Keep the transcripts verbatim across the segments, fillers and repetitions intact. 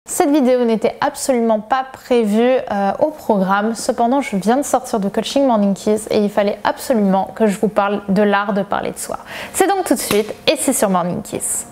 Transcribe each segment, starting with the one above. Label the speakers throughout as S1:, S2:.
S1: Cette vidéo n'était absolument pas prévue euh, au programme, cependant je viens de sortir de Coaching Morning Kiss et il fallait absolument que je vous parle de l'art de parler de soi. C'est donc tout de suite et c'est sur Morning Kiss.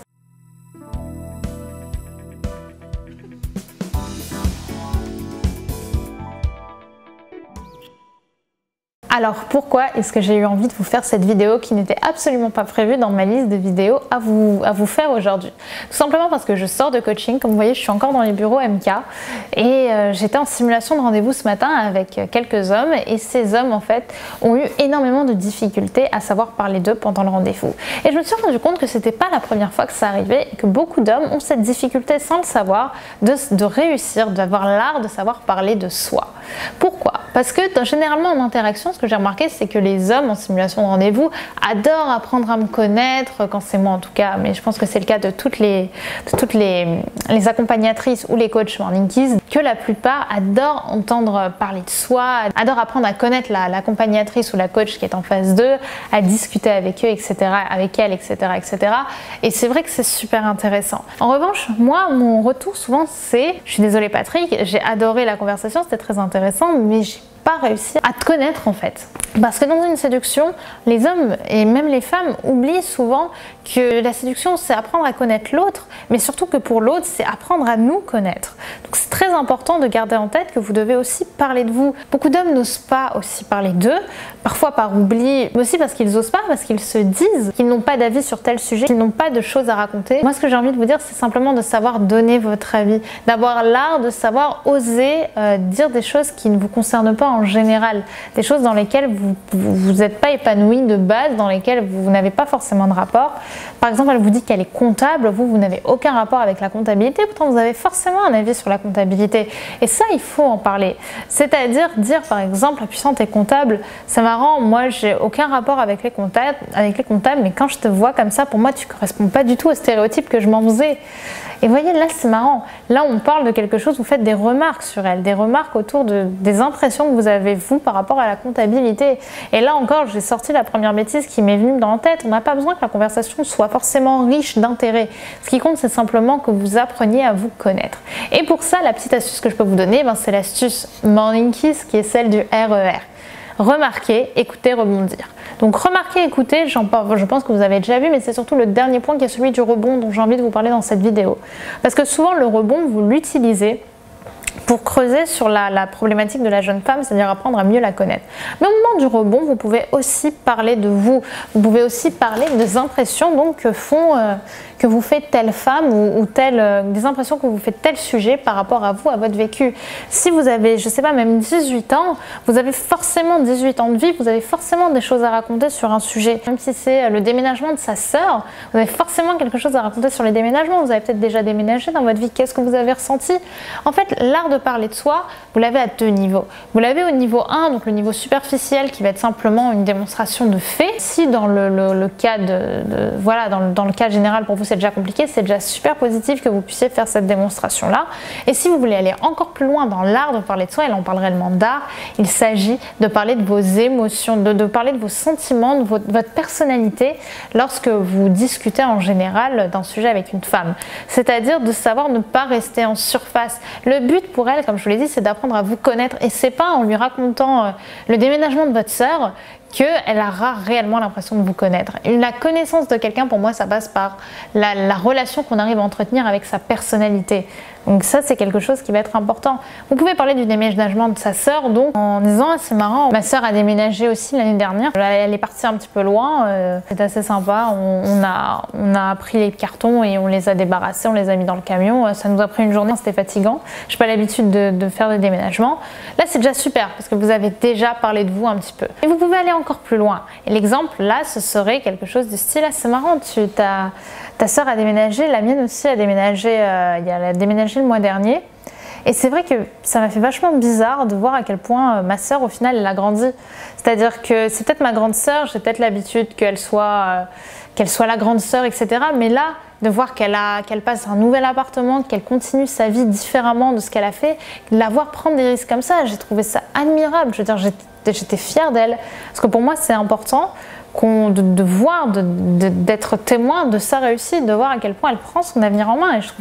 S1: Alors pourquoi est-ce que j'ai eu envie de vous faire cette vidéo qui n'était absolument pas prévue dans ma liste de vidéos à vous, à vous faire aujourd'hui? Tout simplement parce que je sors de coaching, comme vous voyez je suis encore dans les bureaux M K et euh, j'étais en simulation de rendez-vous ce matin avec quelques hommes et ces hommes en fait ont eu énormément de difficultés à savoir parler d'eux pendant le rendez-vous. Et je me suis rendu compte que c'était pas la première fois que ça arrivait et que beaucoup d'hommes ont cette difficulté sans le savoir de, de réussir, d'avoir l'art de savoir parler de soi. Pourquoi? Parce que généralement en interaction, ce que j'ai remarqué, c'est que les hommes en simulation de rendez-vous adorent apprendre à me connaître, quand c'est moi en tout cas, mais je pense que c'est le cas de toutes les, de toutes les, les accompagnatrices ou les coachs Morning Kiss, que la plupart adorent entendre parler de soi, adorent apprendre à connaître l'accompagnatrice ou la coach qui est en face d'eux, à discuter avec eux, et cetera, avec elle, et cetera, et cetera. Et c'est vrai que c'est super intéressant. En revanche, moi, mon retour souvent c'est, je suis désolée Patrick, j'ai adoré la conversation, c'était très intéressant, mais j'ai pas réussi à te connaître en fait. Parce que dans une séduction, les hommes et même les femmes oublient souvent que la séduction c'est apprendre à connaître l'autre, mais surtout que pour l'autre c'est apprendre à nous connaître. Donc c'est très important de garder en tête que vous devez aussi parler de vous. Beaucoup d'hommes n'osent pas aussi parler d'eux, parfois par oubli, mais aussi parce qu'ils n'osent pas, parce qu'ils se disent qu'ils n'ont pas d'avis sur tel sujet, qu'ils n'ont pas de choses à raconter. Moi ce que j'ai envie de vous dire c'est simplement de savoir donner votre avis, d'avoir l'art de savoir oser euh, dire des choses qui ne vous concernent pas en général, des choses dans lesquelles vous n'êtes pas épanoui de base, dans lesquelles vous, vous n'avez pas forcément de rapport. Par exemple, elle vous dit qu'elle est comptable, vous, vous n'avez aucun rapport avec la comptabilité, pourtant vous avez forcément un avis sur la comptabilité. Et ça, il faut en parler. C'est-à-dire dire, par exemple, la puissante est comptable, c'est marrant, moi, j'ai aucun rapport avec les comptables, avec les comptables, mais quand je te vois comme ça, pour moi, tu ne corresponds pas du tout au stéréotype que je m'en faisais. Et vous voyez, là, c'est marrant. Là, on parle de quelque chose, vous faites des remarques sur elle, des remarques autour de, des impressions que vous avez, vous, par rapport à la comptabilité. Et là encore, j'ai sorti la première bêtise qui m'est venue dans la tête. On n'a pas besoin que la conversation soit forcément riche d'intérêt. Ce qui compte, c'est simplement que vous appreniez à vous connaître. Et pour ça, la petite astuce que je peux vous donner, ben, c'est l'astuce Morning Kiss qui est celle du R E R. Remarquer, écouter, rebondir. Donc remarquer, écouter, je pense que vous avez déjà vu, mais c'est surtout le dernier point qui est celui du rebond dont j'ai envie de vous parler dans cette vidéo. Parce que souvent le rebond, vous l'utilisez pour creuser sur la, la problématique de la jeune femme, c'est-à-dire apprendre à mieux la connaître. Mais au moment du rebond, vous pouvez aussi parler de vous, vous pouvez aussi parler des impressions donc, que, font, euh, que vous fait telle femme ou, ou telle, euh, des impressions que vous fait tel sujet par rapport à vous, à votre vécu. Si vous avez, je sais pas, même dix-huit ans, vous avez forcément dix-huit ans de vie, vous avez forcément des choses à raconter sur un sujet. Même si c'est le déménagement de sa sœur, vous avez forcément quelque chose à raconter sur les déménagements. Vous avez peut-être déjà déménagé dans votre vie, qu'est-ce que vous avez ressenti? En fait, l'art de parler de soi, vous l'avez à deux niveaux. Vous l'avez au niveau un, donc le niveau superficiel qui va être simplement une démonstration de faits. Si dans le, le, le cas de, de voilà, dans le, dans le cas général pour vous c'est déjà compliqué, c'est déjà super positif que vous puissiez faire cette démonstration-là. Et si vous voulez aller encore plus loin dans l'art de parler de soi, et là on parle réellement d'art, il s'agit de parler de vos émotions, de, de parler de vos sentiments, de votre, votre personnalité lorsque vous discutez en général d'un sujet avec une femme. C'est-à-dire de savoir ne pas rester en surface. Le but pour elle, comme je vous l'ai dit, c'est d'apprendre à vous connaître et c'est pas en lui racontant euh, le déménagement de votre sœur qu'elle aura réellement l'impression de vous connaître. La connaissance de quelqu'un, pour moi, ça passe par la, la relation qu'on arrive à entretenir avec sa personnalité. Donc ça, c'est quelque chose qui va être important. Vous pouvez parler du déménagement de sa sœur, donc en disant ah, c'est marrant, ma sœur a déménagé aussi l'année dernière. Elle est partie un petit peu loin, euh, c'est assez sympa. On, on, a, on a pris les cartons et on les a débarrassés, on les a mis dans le camion. Ça nous a pris une journée, c'était fatigant. Je n'ai pas l'habitude de, de faire des déménagements. Là, c'est déjà super parce que vous avez déjà parlé de vous un petit peu. Et vous pouvez aller encore plus loin. Et l'exemple là, ce serait quelque chose du style ah, c'est marrant, tu t'as ta sœur a déménagé, la mienne aussi a déménagé, euh, il y a, elle a déménagé le mois dernier. Et c'est vrai que ça m'a fait vachement bizarre de voir à quel point euh, ma sœur, au final, elle a grandi. C'est-à-dire que c'est peut-être ma grande sœur, j'ai peut-être l'habitude qu'elle soit, euh, qu'elle soit la grande sœur, et cetera. Mais là, de voir qu'elle a, qu'elle passe un nouvel appartement, qu'elle continue sa vie différemment de ce qu'elle a fait, de la voir prendre des risques comme ça, j'ai trouvé ça admirable. Je veux dire, j'étais, j'étais fière d'elle. Parce que pour moi, c'est important qu'on, de, de voir, de, de, d'être témoin de sa réussite, de voir à quel point elle prend son avenir en main. Et je trouve ça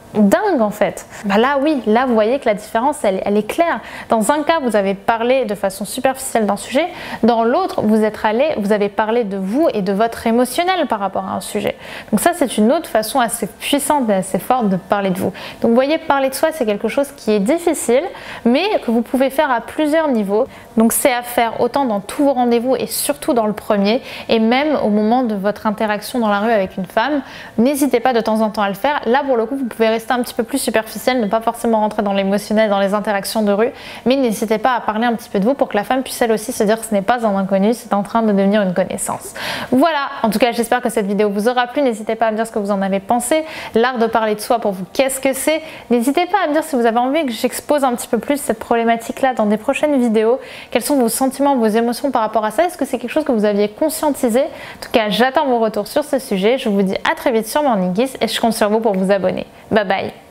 S1: dingue en fait. Bah là oui, là vous voyez que la différence elle, elle est claire. Dans un cas vous avez parlé de façon superficielle d'un sujet, dans l'autre vous êtes allé, vous avez parlé de vous et de votre émotionnel par rapport à un sujet. Donc ça c'est une autre façon assez puissante et assez forte de parler de vous. Donc vous voyez, parler de soi c'est quelque chose qui est difficile mais que vous pouvez faire à plusieurs niveaux. Donc c'est à faire autant dans tous vos rendez-vous et surtout dans le premier, et même au moment de votre interaction dans la rue avec une femme. N'hésitez pas de temps en temps à le faire. Là pour le coup vous pouvez rester un petit peu plus superficiel, ne pas forcément rentrer dans l'émotionnel, dans les interactions de rue, mais n'hésitez pas à parler un petit peu de vous pour que la femme puisse elle aussi se dire que ce n'est pas un inconnu, c'est en train de devenir une connaissance. Voilà, en tout cas j'espère que cette vidéo vous aura plu. N'hésitez pas à me dire ce que vous en avez pensé. L'art de parler de soi pour vous, qu'est-ce que c'est? N'hésitez pas à me dire si vous avez envie que j'expose un petit peu plus cette problématique là dans des prochaines vidéos. Quels sont vos sentiments, vos émotions par rapport à ça? Est-ce que c'est quelque chose que vous aviez conscientisé? En tout cas j'attends vos retours sur ce sujet. Je vous dis à très vite sur Morning Kiss et je compte sur vous pour vous abonner. Bye bye.